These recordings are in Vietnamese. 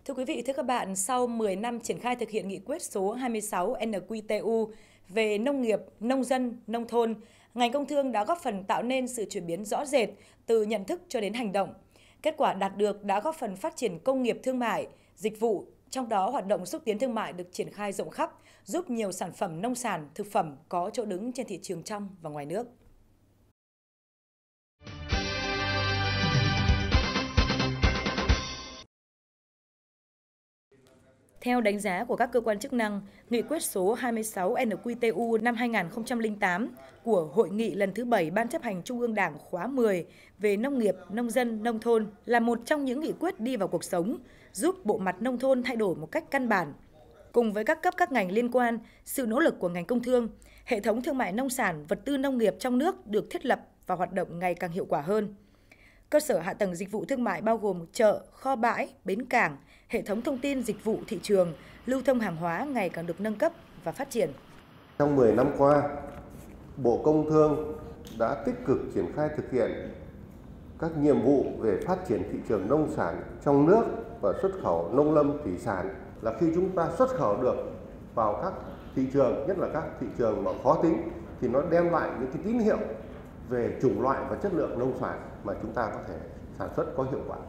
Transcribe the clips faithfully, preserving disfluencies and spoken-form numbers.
Thưa quý vị, thưa các bạn, sau mười năm triển khai thực hiện nghị quyết số hai mươi sáu N Q T U về nông nghiệp, nông dân, nông thôn, ngành công thương đã góp phần tạo nên sự chuyển biến rõ rệt từ nhận thức cho đến hành động. Kết quả đạt được đã góp phần phát triển công nghiệp thương mại, dịch vụ, trong đó hoạt động xúc tiến thương mại được triển khai rộng khắp, giúp nhiều sản phẩm nông sản, thực phẩm có chỗ đứng trên thị trường trong và ngoài nước. Theo đánh giá của các cơ quan chức năng, Nghị quyết số hai mươi sáu N Q T U năm hai nghìn không trăm lẻ tám của Hội nghị lần thứ bảy Ban chấp hành Trung ương Đảng khóa mười về nông nghiệp, nông dân, nông thôn là một trong những nghị quyết đi vào cuộc sống, giúp bộ mặt nông thôn thay đổi một cách căn bản. Cùng với các cấp các ngành liên quan, sự nỗ lực của ngành công thương, hệ thống thương mại nông sản, vật tư nông nghiệp trong nước được thiết lập và hoạt động ngày càng hiệu quả hơn. Cơ sở hạ tầng dịch vụ thương mại bao gồm chợ, kho bãi, bến cảng, hệ thống thông tin dịch vụ thị trường, lưu thông hàng hóa ngày càng được nâng cấp và phát triển. Trong mười năm qua, Bộ Công Thương đã tích cực triển khai thực hiện các nhiệm vụ về phát triển thị trường nông sản trong nước và xuất khẩu nông lâm thủy sản. Là khi chúng ta xuất khẩu được vào các thị trường, nhất là các thị trường mà khó tính, thì nó đem lại những cái tín hiệu về chủng loại và chất lượng nông sản mà chúng ta có thể sản xuất có hiệu quả.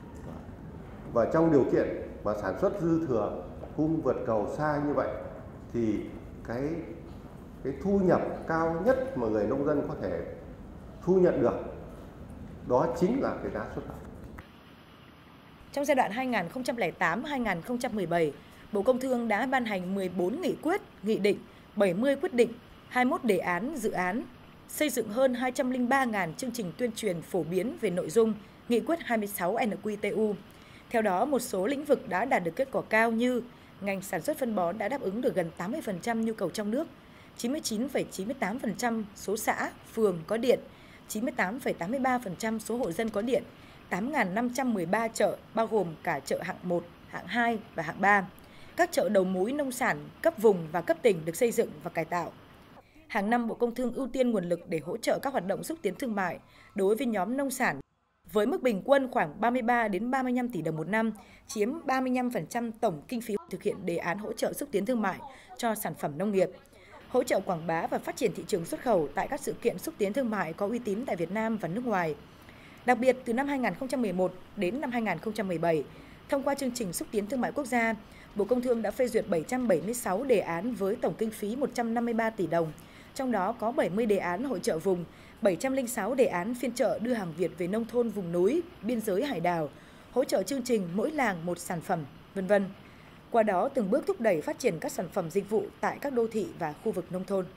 Và trong điều kiện mà sản xuất dư thừa, cung vượt cầu xa như vậy, thì cái cái thu nhập cao nhất mà người nông dân có thể thu nhận được đó chính là cái giá xuất khẩu. Trong giai đoạn hai nghìn không trăm lẻ tám đến hai nghìn không trăm mười bảy, Bộ Công Thương đã ban hành mười bốn nghị quyết, nghị định, bảy mươi quyết định, hai mươi mốt đề án, dự án, xây dựng hơn hai trăm lẻ ba nghìn chương trình tuyên truyền phổ biến về nội dung Nghị quyết hai mươi sáu N Q T U. Theo đó, một số lĩnh vực đã đạt được kết quả cao như ngành sản xuất phân bón đã đáp ứng được gần tám mươi phần trăm nhu cầu trong nước, chín mươi chín phẩy chín mươi tám phần trăm số xã, phường có điện, chín mươi tám phẩy tám mươi ba phần trăm số hộ dân có điện, tám nghìn năm trăm mười ba chợ bao gồm cả chợ hạng một, hạng hai và hạng ba. Các chợ đầu mối nông sản cấp vùng và cấp tỉnh được xây dựng và cải tạo. Hàng năm, Bộ Công Thương ưu tiên nguồn lực để hỗ trợ các hoạt động xúc tiến thương mại đối với nhóm nông sản với mức bình quân khoảng ba mươi ba đến ba mươi lăm tỷ đồng một năm, chiếm ba mươi lăm phần trăm tổng kinh phí thực hiện đề án hỗ trợ xúc tiến thương mại cho sản phẩm nông nghiệp, hỗ trợ quảng bá và phát triển thị trường xuất khẩu tại các sự kiện xúc tiến thương mại có uy tín tại Việt Nam và nước ngoài. Đặc biệt, từ năm hai nghìn không trăm mười một đến năm hai nghìn không trăm mười bảy, thông qua chương trình xúc tiến thương mại quốc gia, Bộ Công Thương đã phê duyệt bảy trăm bảy mươi sáu đề án với tổng kinh phí một trăm năm mươi ba tỷ đồng, trong đó có bảy mươi đề án hỗ trợ vùng, bảy trăm lẻ sáu đề án phiên chợ đưa hàng Việt về nông thôn vùng núi, biên giới hải đảo, hỗ trợ chương trình mỗi làng một sản phẩm, vân vân. Qua đó từng bước thúc đẩy phát triển các sản phẩm dịch vụ tại các đô thị và khu vực nông thôn.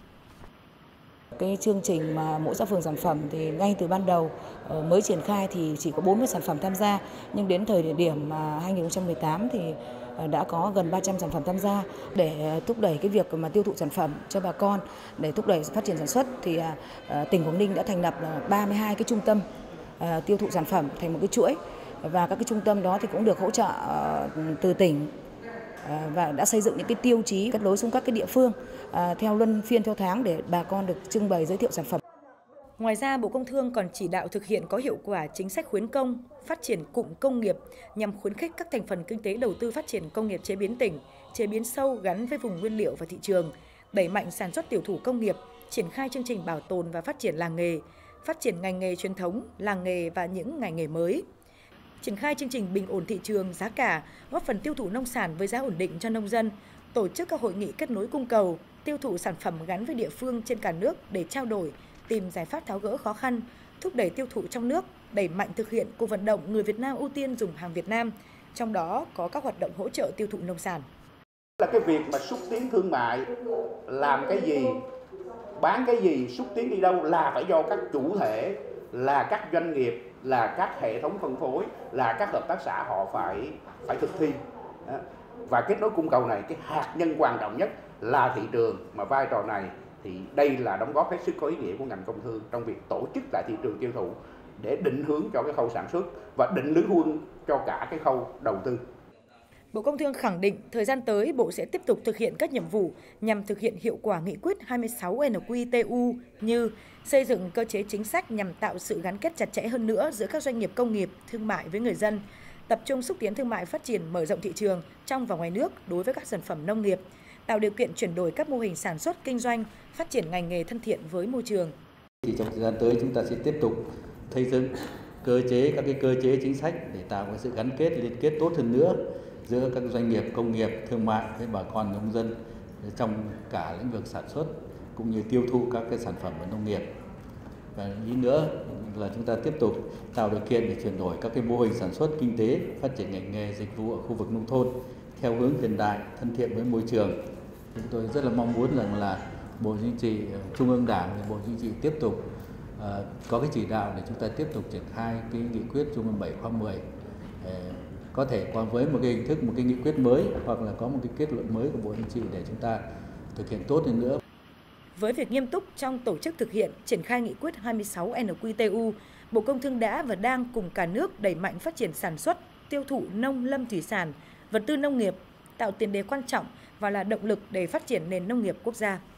Cái chương trình mà mỗi xã phường sản phẩm thì ngay từ ban đầu mới triển khai thì chỉ có bốn mươi sản phẩm tham gia, nhưng đến thời điểm hai nghìn không trăm mười tám thì đã có gần ba trăm sản phẩm tham gia. Để thúc đẩy cái việc mà tiêu thụ sản phẩm cho bà con, để thúc đẩy phát triển sản xuất thì tỉnh Quảng Ninh đã thành lập ba mươi hai cái trung tâm tiêu thụ sản phẩm thành một cái chuỗi, và các cái trung tâm đó thì cũng được hỗ trợ từ tỉnh và đã xây dựng những cái tiêu chí kết nối xuống các cái địa phương theo luân phiên theo tháng để bà con được trưng bày giới thiệu sản phẩm. Ngoài ra, Bộ Công Thương còn chỉ đạo thực hiện có hiệu quả chính sách khuyến công, phát triển cụm công nghiệp nhằm khuyến khích các thành phần kinh tế đầu tư phát triển công nghiệp chế biến tỉnh, chế biến sâu gắn với vùng nguyên liệu và thị trường, đẩy mạnh sản xuất tiểu thủ công nghiệp, triển khai chương trình bảo tồn và phát triển làng nghề, phát triển ngành nghề truyền thống, làng nghề và những ngành nghề mới. Triển khai chương trình bình ổn thị trường, giá cả, góp phần tiêu thụ nông sản với giá ổn định cho nông dân, tổ chức các hội nghị kết nối cung cầu, tiêu thụ sản phẩm gắn với địa phương trên cả nước để trao đổi, tìm giải pháp tháo gỡ khó khăn, thúc đẩy tiêu thụ trong nước, đẩy mạnh thực hiện cuộc vận động người Việt Nam ưu tiên dùng hàng Việt Nam, trong đó có các hoạt động hỗ trợ tiêu thụ nông sản. Là cái việc mà xúc tiến thương mại, làm cái gì, bán cái gì, xúc tiến đi đâu là phải do các chủ thể, là các doanh nghiệp, là các hệ thống phân phối, là các hợp tác xã họ phải phải thực thi. Và kết nối cung cầu này, cái hạt nhân quan trọng nhất là thị trường, mà vai trò này thì đây là đóng góp hết sức có ý nghĩa của ngành công thương trong việc tổ chức lại thị trường tiêu thụ để định hướng cho cái khâu sản xuất và định lướiหุ้n cho cả cái khâu đầu tư. Bộ Công Thương khẳng định thời gian tới Bộ sẽ tiếp tục thực hiện các nhiệm vụ nhằm thực hiện hiệu quả nghị quyết hai mươi sáu N Q T U như xây dựng cơ chế chính sách nhằm tạo sự gắn kết chặt chẽ hơn nữa giữa các doanh nghiệp công nghiệp, thương mại với người dân, tập trung xúc tiến thương mại phát triển mở rộng thị trường trong và ngoài nước đối với các sản phẩm nông nghiệp, tạo điều kiện chuyển đổi các mô hình sản xuất kinh doanh, phát triển ngành nghề thân thiện với môi trường. Thì trong thời gian tới chúng ta sẽ tiếp tục xây dựng cơ chế các cái cơ chế chính sách để tạo cái sự gắn kết liên kết tốt hơn nữa giữa các doanh nghiệp công nghiệp thương mại với bà con nông dân trong cả lĩnh vực sản xuất cũng như tiêu thụ các cái sản phẩm của nông nghiệp. Và ý nữa là chúng ta tiếp tục tạo điều kiện để chuyển đổi các cái mô hình sản xuất kinh tế, phát triển ngành nghề dịch vụ ở khu vực nông thôn theo hướng hiện đại, thân thiện với môi trường. Chúng tôi rất là mong muốn rằng là Bộ Chính trị, Trung ương Đảng và Bộ Chính trị tiếp tục uh, có cái chỉ đạo để chúng ta tiếp tục triển khai cái nghị quyết Trung ương bảy khóa mười. Uh, có thể qua với một cái hình thức, một cái nghị quyết mới hoặc là có một cái kết luận mới của Bộ Chính trị để chúng ta thực hiện tốt hơn nữa. Với việc nghiêm túc trong tổ chức thực hiện, triển khai nghị quyết hai mươi sáu N Q T U, Bộ Công Thương đã và đang cùng cả nước đẩy mạnh phát triển sản xuất, tiêu thụ nông lâm thủy sản, vật tư nông nghiệp, tạo tiền đề quan trọng và là động lực để phát triển nền nông nghiệp quốc gia.